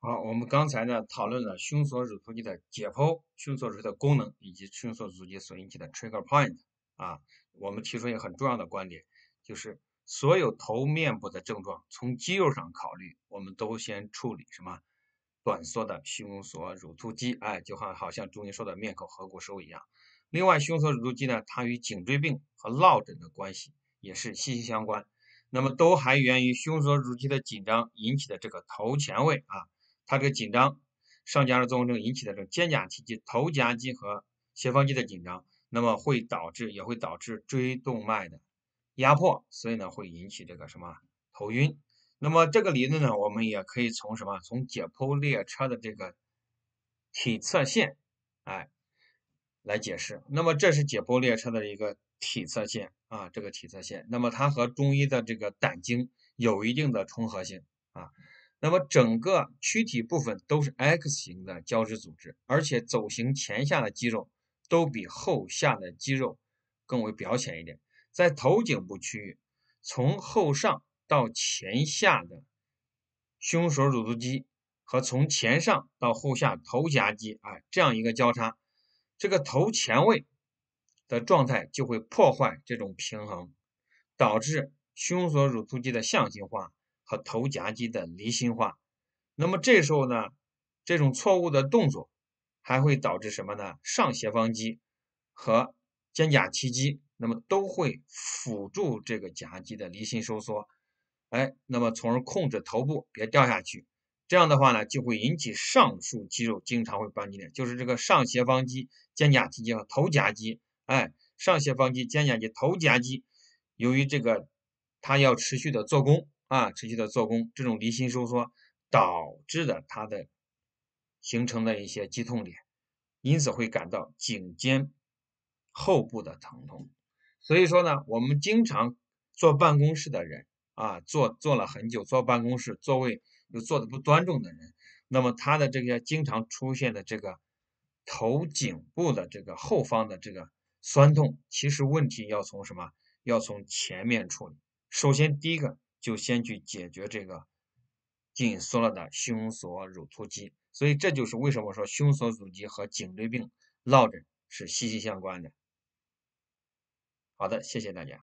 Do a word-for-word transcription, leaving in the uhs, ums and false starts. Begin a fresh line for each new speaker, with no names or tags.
好，我们刚才呢讨论了胸锁乳突肌的解剖、胸锁乳突肌的功能以及胸锁乳突肌所引起的 trigger point 啊，我们提出一个很重要的观点，就是所有头面部的症状，从肌肉上考虑，我们都先处理什么短缩的胸锁乳突肌，哎，就好好像中医说的面口合谷收一样。另外，胸锁乳突肌呢，它与颈椎病和落枕的关系也是息息相关，那么都还源于胸锁乳突肌的紧张引起的这个头前位啊。它这个紧张上夹肉综合症引起的这个肩胛提肌、头夹肌和斜方肌的紧张，那么会导致也会导致椎动脉的压迫，所以呢会引起这个什么头晕。那么这个理论呢，我们也可以从什么从解剖列车的这个体侧线，哎，来解释。那么这是解剖列车的一个体侧线啊，这个体侧线，那么它和中医的这个胆经有一定的重合性啊。那么整个躯体部分都是 X 型的交织组织，而且走行前下的肌肉都比后下的肌肉更为表浅一点。在头颈部区域，从后上到前下的胸锁乳突肌和从前上到后下头夹肌，哎，这样一个交叉，这个头前位的状态就会破坏这种平衡，导致胸锁乳突肌的向心化和头夹肌的离心化。那么这时候呢，这种错误的动作还会导致什么呢？上斜方肌和肩胛提肌，那么都会辅助这个夹肌的离心收缩，哎，那么从而控制头部别掉下去。这样的话呢，就会引起上述肌肉经常会绷紧，就是这个上斜方肌、肩胛提肌和头夹肌，哎，上斜方肌、肩胛肌、头夹肌，由于这个它要持续的做功啊，持续的做功，这种离心收缩导致的它的形成的一些肌痛点，因此会感到颈肩后部的疼痛。所以说呢，我们经常坐办公室的人啊，坐坐了很久，坐办公室座位又坐的不端正的人，那么他的这个经常出现的这个头颈部的这个后方的这个酸痛，其实问题要从什么？要从前面处理。首先，第一个就先去解决这个紧缩了的胸锁乳突肌，所以这就是为什么说胸锁乳突肌和颈椎病、落枕是息息相关的。好的，谢谢大家。